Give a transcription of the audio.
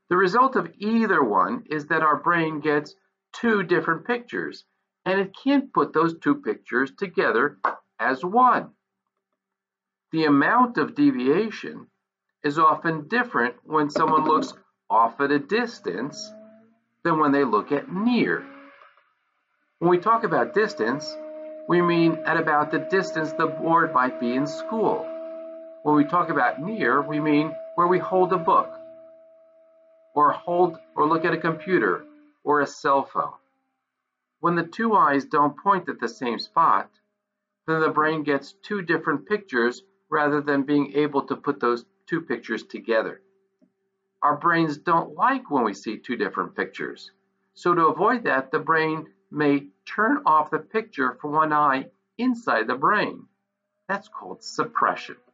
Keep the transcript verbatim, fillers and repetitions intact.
The result of either one is that our brain gets two different pictures, and it can't put those two pictures together as one. The amount of deviation is often different when someone looks off at a distance than when they look at near. When we talk about distance, we mean at about the distance the board might be in school. When we talk about near, we mean where we hold a book, or hold or look at a computer or a cell phone. When the two eyes don't point at the same spot, then the brain gets two different pictures rather than being able to put those two pictures together. Our brains don't like when we see two different pictures. So to avoid that, the brain may turn off the picture for one eye inside the brain. That's called suppression.